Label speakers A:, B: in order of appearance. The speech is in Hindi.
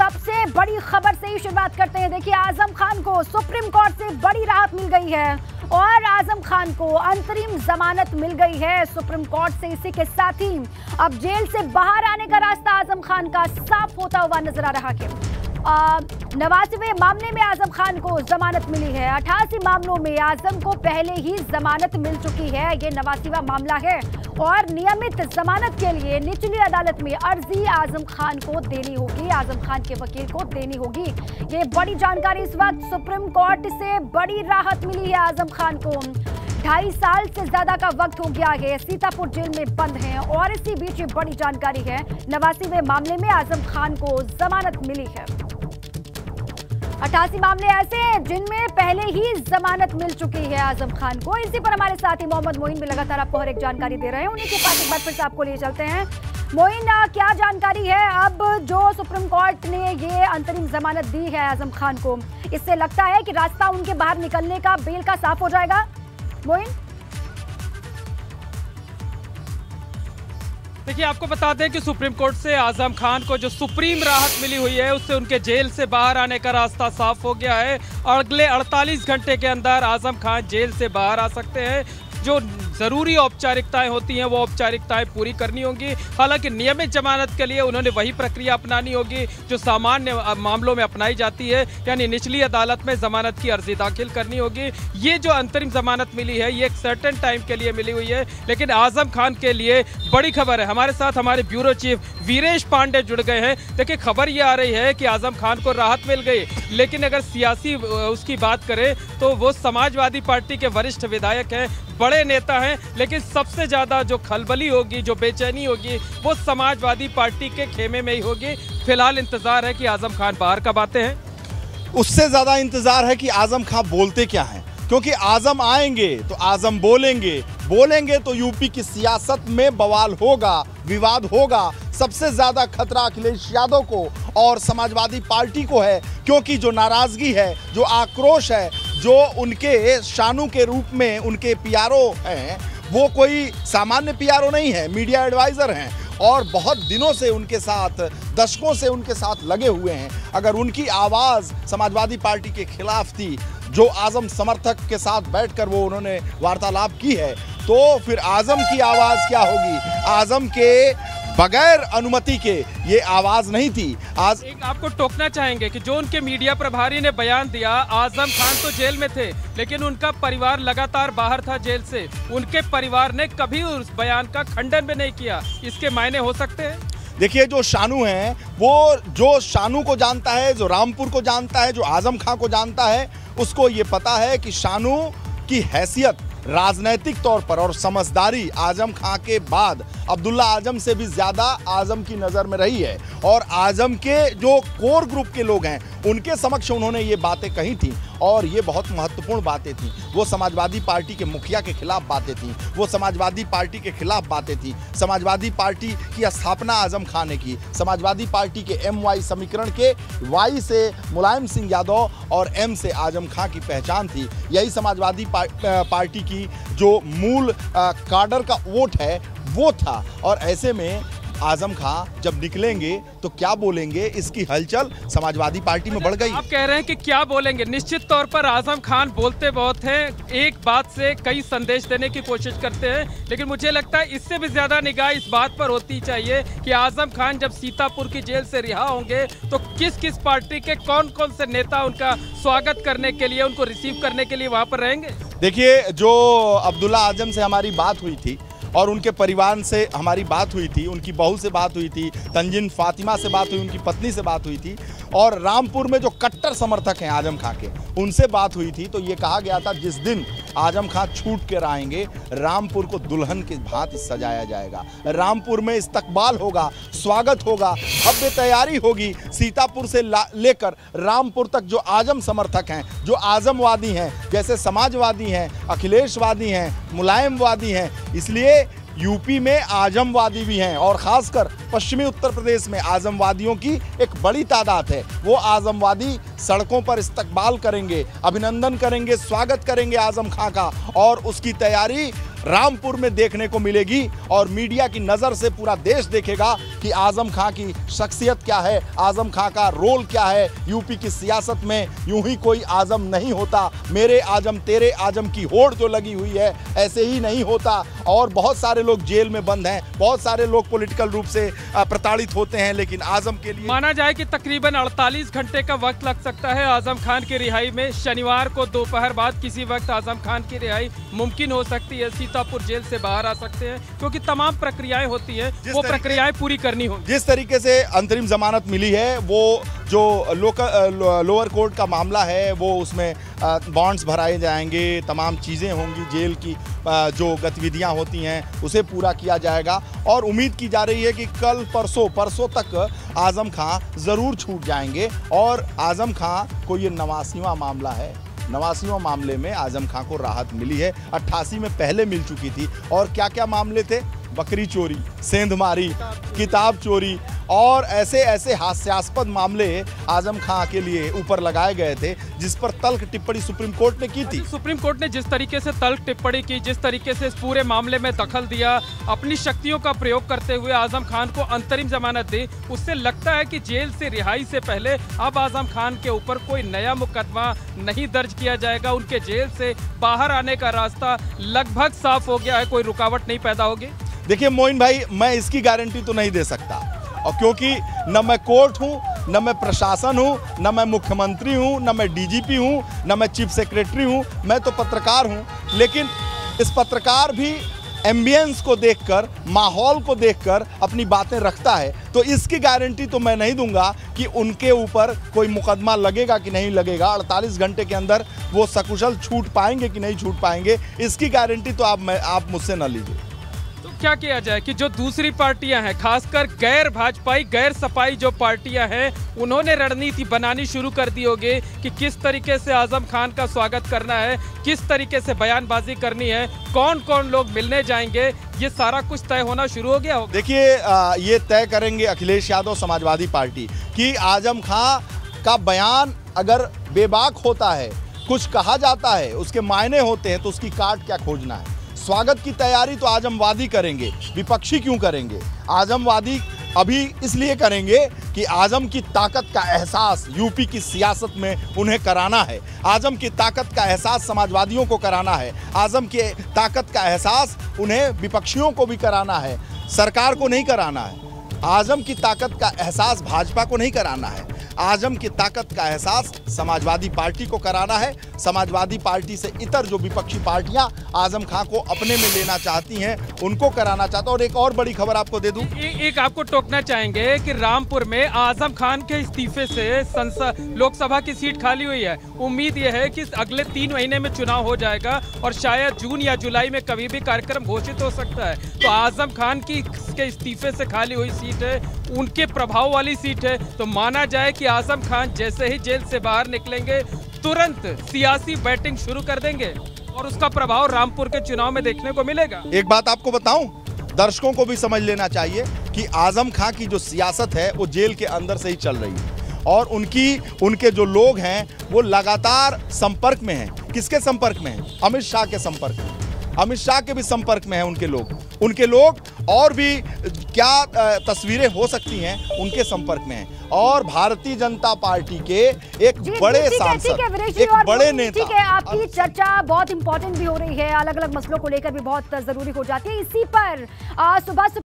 A: सबसे बड़ी खबर से ही शुरुआत करते हैं। देखिए, आजम खान को सुप्रीम कोर्ट से बड़ी राहत मिल गई है और आजम खान को अंतरिम जमानत मिल गई है सुप्रीम कोर्ट से। इसी के साथ ही अब जेल से बाहर आने का रास्ता आजम खान का साफ होता हुआ नजर आ रहा है। 89वें मामले में आजम खान को जमानत मिली है। 88 मामलों में आजम को पहले ही जमानत मिल चुकी है। ये 89वां मामला है और नियमित जमानत के लिए निचली अदालत में अर्जी आजम खान को देनी होगी, आजम खान के वकील को देनी होगी। ये बड़ी जानकारी इस वक्त सुप्रीम कोर्ट से बड़ी राहत मिली है आजम खान को। 2.5 साल से ज्यादा का वक्त हो गया है, सीतापुर जेल में बंद हैं और इसी बीच ये बड़ी जानकारी है, 89वें मामले में आजम खान को जमानत मिली है। 88 मामले ऐसे हैं जिनमें पहले ही जमानत मिल चुकी है आजम खान को। इसी पर हमारे साथी मोहम्मद मोइन भी लगातार आपको हर एक जानकारी दे रहे हैं। उन्हीं के पास एक बार फिर से आपको लिए चलते हैं। मोइन, क्या जानकारी है अब जो सुप्रीम कोर्ट ने ये अंतरिम जमानत दी है आजम खान को, इससे लगता है कि रास्ता उनके बाहर निकलने का, बेल का साफ हो जाएगा? मोइन,
B: देखिए, आपको बता दें कि सुप्रीम कोर्ट से आजम खान को जो सुप्रीम राहत मिली हुई है उससे उनके जेल से बाहर आने का रास्ता साफ हो गया है। अगले 48 घंटे के अंदर आजम खान जेल से बाहर आ सकते हैं। जो ज़रूरी औपचारिकताएं होती हैं वो औपचारिकताएं पूरी करनी होंगी। हालांकि नियमित जमानत के लिए उन्होंने वही प्रक्रिया अपनानी होगी जो सामान्य मामलों में अपनाई जाती है, यानी निचली अदालत में जमानत की अर्जी दाखिल करनी होगी। ये जो अंतरिम जमानत मिली है ये एक सर्टेन टाइम के लिए मिली हुई है, लेकिन आजम खान के लिए बड़ी खबर है। हमारे साथ हमारे ब्यूरो चीफ वीरेश पांडे जुड़ गए हैं। देखिए, खबर ये आ रही है कि आजम खान को राहत मिल गई, लेकिन अगर सियासी उसकी बात करें तो वो समाजवादी पार्टी के वरिष्ठ विधायक हैं, बड़े नेता हैं, लेकिन सबसे ज़्यादा जो खलबली होगी, जो बेचैनी होगी, वो समाजवादी पार्टी के खेमे में ही होगी। फिलहाल इंतजार है कि आजम खान बाहर कब आते हैं।
C: उससे ज़्यादा इंतजार है कि आजम खान बोलते क्या हैं, क्योंकि आजम आएंगे तो आजम बोलेंगे तो यूपी की सियासत में बवाल होगा, विवाद होगा। सबसे ज्यादा खतरा अखिलेश यादव को और समाजवादी पार्टी को है, क्योंकि जो नाराजगी है, जो आक्रोश है, जो उनके शानू के रूप में उनके पीआरओ हैं, वो कोई सामान्य पीआरओ नहीं है, मीडिया एडवाइजर हैं और बहुत दिनों से उनके साथ, दशकों से उनके साथ लगे हुए हैं। अगर उनकी आवाज़ समाजवादी पार्टी के खिलाफ थी, जो आजम समर्थक के साथ बैठकर वो उन्होंने वार्तालाप की है, तो फिर आजम की आवाज़ क्या होगी? आजम के बगैर अनुमति के ये आवाज़ नहीं थी। आज
B: एक आपको टोकना चाहेंगे कि जो उनके मीडिया प्रभारी ने बयान दिया, आजम खान तो जेल में थे लेकिन उनका परिवार लगातार बाहर था जेल से, उनके परिवार ने कभी उस बयान का खंडन भी नहीं किया। इसके मायने हो सकते हैं?
C: देखिए, जो शानू हैं, वो जो शानू को जानता है, जो रामपुर को जानता है, जो आजम खान को जानता है, उसको ये पता है कि शानू की हैसियत राजनैतिक तौर पर और समझदारी आजम खान के बाद अब्दुल्ला आजम से भी ज़्यादा आजम की नज़र में रही है। और आजम के जो कोर ग्रुप के लोग हैं उनके समक्ष उन्होंने ये बातें कही थी और ये बहुत महत्वपूर्ण बातें थी। वो समाजवादी पार्टी के मुखिया के खिलाफ बातें थी, वो समाजवादी पार्टी के खिलाफ बातें थी। समाजवादी पार्टी की स्थापना आजम खान ने की। समाजवादी पार्टी के MY समीकरण के Y से मुलायम सिंह यादव और M से आजम खान की पहचान थी। यही समाजवादी पार्टी की जो मूल काडर का वोट है वो था। और ऐसे में आजम खान जब निकलेंगे तो क्या बोलेंगे, इसकी हलचल समाजवादी पार्टी में बढ़ गई।
B: आप कह रहे हैं कि क्या बोलेंगे? निश्चित तौर पर आजम खान बोलते बहुत हैं, एक बात से कई संदेश देने की कोशिश करते हैं, लेकिन मुझे लगता है इससे भी ज्यादा निगाह इस बात पर होती चाहिए कि आजम खान जब सीतापुर की जेल से रिहा होंगे तो किस किस पार्टी के कौन कौन से नेता उनका स्वागत करने के लिए, उनको रिसीव करने के लिए वहां पर रहेंगे।
C: देखिए, जो अब्दुल्ला आजम से हमारी बात हुई थी और उनके परिवार से हमारी बात हुई थी, उनकी बहू से बात हुई थी, तंजीन फातिमा से बात हुई, उनकी पत्नी से बात हुई थी, और रामपुर में जो कट्टर समर्थक हैं आजम खान के, उनसे बात हुई थी, तो ये कहा गया था जिस दिन आजम खान छूट कर आएंगे रामपुर को दुल्हन की भांति सजाया जाएगा। रामपुर में इस्तकबाल होगा, स्वागत होगा, भव्य तैयारी होगी। सीतापुर से लेकर रामपुर तक जो आजम समर्थक हैं, जो आजमवादी हैं, जैसे समाजवादी हैं, अखिलेशवादी हैं, मुलायमवादी हैं, इसलिए यूपी में आजमवादी भी हैं और खासकर पश्चिमी उत्तर प्रदेश में आजमवादियों की एक बड़ी तादाद है। वो आजमवादी सड़कों पर इस्तकबाल करेंगे, अभिनंदन करेंगे, स्वागत करेंगे आजम खान का, और उसकी तैयारी रामपुर में देखने को मिलेगी और मीडिया की नज़र से पूरा देश देखेगा कि आजम खां की शख्सियत क्या है, आजम खां का रोल क्या है। यूपी की सियासत में यूं ही कोई आजम नहीं होता, मेरे आजम तेरे आजम की होड़ जो लगी हुई है ऐसे ही नहीं होता। और बहुत सारे लोग जेल में बंद हैं, बहुत सारे लोग पॉलिटिकल रूप से प्रताड़ित होते हैं, लेकिन आजम के लिए
B: माना जाए कि तकरीबन 48 घंटे का वक्त लग सकता है आजम खान की रिहाई में। शनिवार को दोपहर बाद किसी वक्त आजम खान की रिहाई मुमकिन हो सकती है, सीतापुर जेल से बाहर आ सकते हैं, क्योंकि तमाम प्रक्रियाएं होती हैं, वो प्रक्रियाएं पूरी करनी होंगी।
C: जिस तरीके से अंतरिम जमानत मिली है, वो जो लोअर कोर्ट का मामला है वो उसमें बॉन्ड्स भराए जाएंगे, तमाम चीज़ें होंगी, जेल की जो गतिविधियां होती हैं उसे पूरा किया जाएगा और उम्मीद की जा रही है कि कल परसों तक आजम खां ज़रूर छूट जाएंगे। और आजम खां को ये 89वां मामला है, 89वां मामले में आजम खां को राहत मिली है। 88 में पहले मिल चुकी थी। और क्या क्या मामले थे? बकरी चोरी, सेंधमारी, किताब चोरी और ऐसे हास्यास्पद मामले आजम खां के लिए ऊपर लगाए गए थे, जिस पर तल्ख टिप्पणी सुप्रीम कोर्ट ने की थी।
B: सुप्रीम कोर्ट ने जिस तरीके से तल्ख टिप्पणी की, जिस तरीके से इस पूरे मामले में दखल दिया, अपनी शक्तियों का प्रयोग करते हुए आजम खान को अंतरिम जमानत दी, उससे लगता है कि जेल से रिहाई से पहले अब आजम खान के ऊपर कोई नया मुकदमा नहीं दर्ज किया जाएगा। उनके जेल से बाहर आने का रास्ता लगभग साफ हो गया है, कोई रुकावट नहीं पैदा होगी।
C: देखिए मोइन भाई, मैं इसकी गारंटी तो नहीं दे सकता, और क्योंकि न मैं कोर्ट हूँ, न मैं प्रशासन हूँ, न मैं मुख्यमंत्री हूँ, न मैं डीजीपी हूँ, न मैं चीफ सेक्रेटरी हूँ, मैं तो पत्रकार हूँ। लेकिन इस पत्रकार भी एम्बियंस को देखकर, माहौल को देखकर अपनी बातें रखता है, तो इसकी गारंटी तो मैं नहीं दूंगा कि उनके ऊपर कोई मुकदमा लगेगा कि नहीं लगेगा। 48 घंटे के अंदर वो सकुशल छूट पाएंगे कि नहीं छूट पाएंगे, इसकी गारंटी तो आप मुझसे न लीजिए।
B: क्या किया जाए कि जो दूसरी पार्टियां हैं, खासकर गैर भाजपाई, गैर सपाई जो पार्टियां हैं, उन्होंने रणनीति बनानी शुरू कर दी होगी कि किस तरीके से आजम खान का स्वागत करना है, किस तरीके से बयानबाजी करनी है, कौन कौन लोग मिलने जाएंगे, ये सारा कुछ तय होना शुरू हो गया होगा।
C: देखिए, ये तय करेंगे अखिलेश यादव समाजवादी पार्टी कि आजम खान का बयान अगर बेबाक होता है, कुछ कहा जाता है, उसके मायने होते हैं, तो उसकी काट क्या खोजना है। स्वागत की तैयारी तो आजमवादी करेंगे, विपक्षी क्यों करेंगे? आजमवादी अभी इसलिए करेंगे कि आजम की ताकत का एहसास यूपी की सियासत में उन्हें कराना है। आजम की ताकत का एहसास समाजवादियों को कराना है। आजम की ताकत का एहसास उन्हें विपक्षियों को भी कराना है, सरकार को नहीं कराना है। आजम की ताकत का एहसास भाजपा को नहीं कराना है। आजम की ताकत का एहसास समाजवादी पार्टी को कराना है। समाजवादी पार्टी से इतर जो विपक्षी पार्टियां आजम खान को अपने में लेना चाहती हैं, उनको कराना चाहता। और एक और बड़ी खबर आपको दे दूं,
B: एक आपको टोकना चाहेंगे कि रामपुर में आजम खान के इस्तीफे से संसद लोकसभा की सीट खाली हुई है। उम्मीद यह है कि अगले 3 महीने में चुनाव हो जाएगा और शायद जून या जुलाई में कभी भी कार्यक्रम घोषित हो सकता है। तो आजम खान की के इस्तीफे से खाली हुई सीट है, उनके प्रभाव वाली सीट है, तो माना जाए कि आजम खान जैसे ही जेल से बाहर निकलेंगे तुरंत सियासी बैटिंग शुरू कर देंगे और उसका प्रभाव रामपुर के चुनाव में देखने को मिलेगा।
C: एक बात आपको बताऊं, दर्शकों को भी समझ लेना चाहिए कि आजम खान की जो सियासत है वो जेल के अंदर से ही चल रही है और उनके जो लोग हैं वो लगातार संपर्क में हैं। किसके संपर्क में हैं? अमित शाह के संपर्क में। अमित शाह के भी संपर्क में हैं उनके लोग और भी क्या तस्वीरें हो सकती हैं उनके संपर्क में हैं। और भारतीय जनता पार्टी के एक बड़े सांसद, एक बड़े नेता।
A: ठीक है, आपकी चर्चा बहुत इंपॉर्टेंट भी हो रही है, अलग अलग मसलों को लेकर भी बहुत जरूरी हो जाती है। इसी पर सुबह